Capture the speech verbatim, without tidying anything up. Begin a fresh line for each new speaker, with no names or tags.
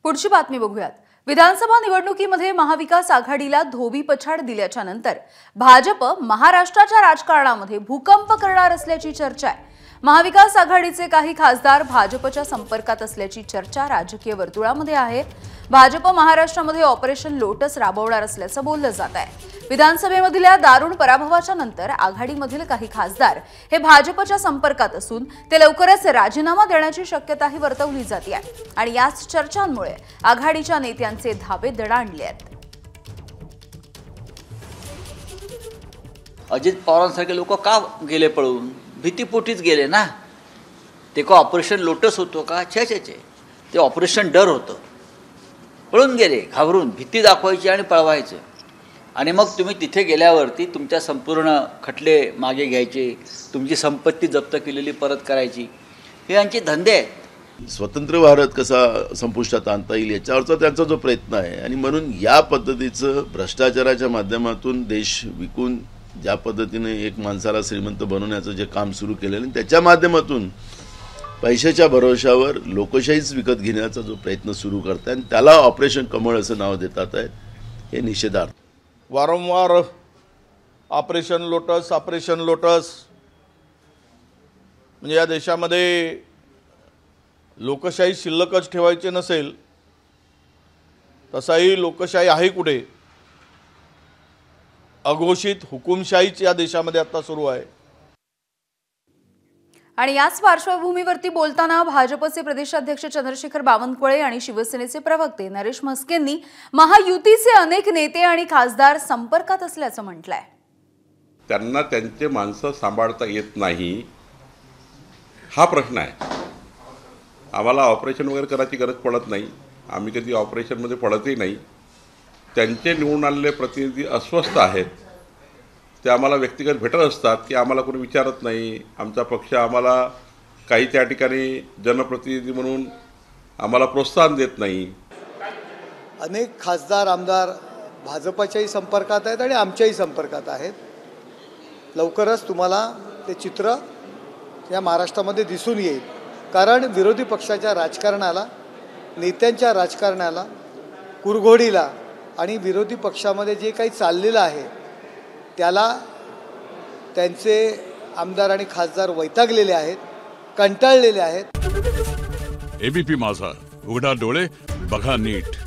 पुढची बातमी बघूयात। विधानसभा निवडणुकीमध्ये महाविकास आघाडीला धोबीपछाड दिल्याच्या नंतर भाजप महाराष्ट्राच्या राजकारणामध्ये भूकंप करणार असल्याची चर्चा आहे। महाविकास आघाडीचे काही खासदार भाजपच्या संपर्कात असल्याची चर्चा राजकीय वर्तुळामध्ये आहे। भाजप महाराष्ट्रामध्ये ऑपरेशन लोटस राबवणार असल्याचं बोललं जात आहे। विधानसभेमधल्या दारुण पराभवाच्या नंतर आघाडीमधील काही खासदार हे भाजपच्या संपर्कात असून ते लवकरच राजीनामा देण्याची शक्यताही वर्तवली जाते आहे आणि याच चर्चांमुळे आघाडीच्या नेत्यांचे धाबे दणाणले आहेत।
अजित पवारांसारखे लोक का गेले पळून? भीतीपोटीच गेले ना। ते का ऑपरेशन लोटस होतो का? छे छे छे ते ऑपरेशन डर होतं। पळून गेले घाबरून, भीती दाखवायची आणि पळवायचं। आणि मग तुम्ही तिथे गेल्यावरती तुमच्या संपूर्ण खटले मागे घ्यायचे, तुमची संपत्ती जप्त केलेली परत करायची, हे यांचे धंदे आहेत।
स्वतंत्र भारत कसा संपुष्टात आणता येईल याच्यावरचा त्यांचा जो प्रयत्न आहे आणि म्हणून या पद्धतीचं भ्रष्टाचाराच्या माध्यमातून देश विकून ज्या पद्धतीने एक माणसाला श्रीमंत बनवण्याचं जे काम सुरू केलेलं आहे त्याच्या माध्यमातून पैशाच्या भरोशावर लोकशाहीच विकत घेण्याचा जो प्रयत्न सुरू करतात आणि त्याला ऑपरेशन कमळ असं नाव देतात आहे, हे निषेधार्थ।
वारंवार ऑपरेशन लोटस ऑपरेशन लोटस म्हणजे या देशामध्ये लोकशाही शिल्लकच ठेवायची नसेल तसाही लोकशाही आहे कुठे? अघोषित हुकुमशाहीच या देशामध्ये आता सुरू आहे।
आणि याच पार्श्वभूमीवरती बोलताना भाजपचे प्रदेशाध्यक्ष चंद्रशेखर बावनकुळे आणि शिवसेनेचे प्रवक्ते नरेश म्हस्केंनी महायुतीचे अनेक नेते आणि खासदार संपर्कात असल्याचं म्हटलंय।
त्यांना त्यांचे माणसं सांभाळता येत नाही हा प्रश्न आहे। आम्हाला ऑपरेशन वगैरे करायची गरज पडत नाही, आम्ही कधी ऑपरेशनमध्ये पडतही नाही। त्यांचे निवडून आलेले प्रतिनिधी अस्वस्थ आहेत, ते आम्हाला व्यक्तिगत भेटत असतात की आम्हाला कोणी विचारत नाही, आमचा पक्ष आम्हाला काही त्या ठिकाणी जनप्रतिनिधी म्हणून आम्हाला प्रोत्साहन देत नाही।
अनेक खासदार आमदार भाजपच्याही संपर्कात आहेत आणि आमच्याही संपर्कात आहेत। लवकरच तुम्हाला ते चित्र या महाराष्ट्रामध्ये दिसून येईल, कारण विरोधी पक्षाच्या राजकारणाला, नेत्यांच्या राजकारणाला, कुरघोडीला आणि विरोधी पक्षामध्ये जे काही चाललेलं आहे त्याला त्यांचे आमदार आणि खासदार वैतागलेले आहेत, कंटाळलेले आहेत।
एबीपी माझा, उघडा डोळे बघा नीट।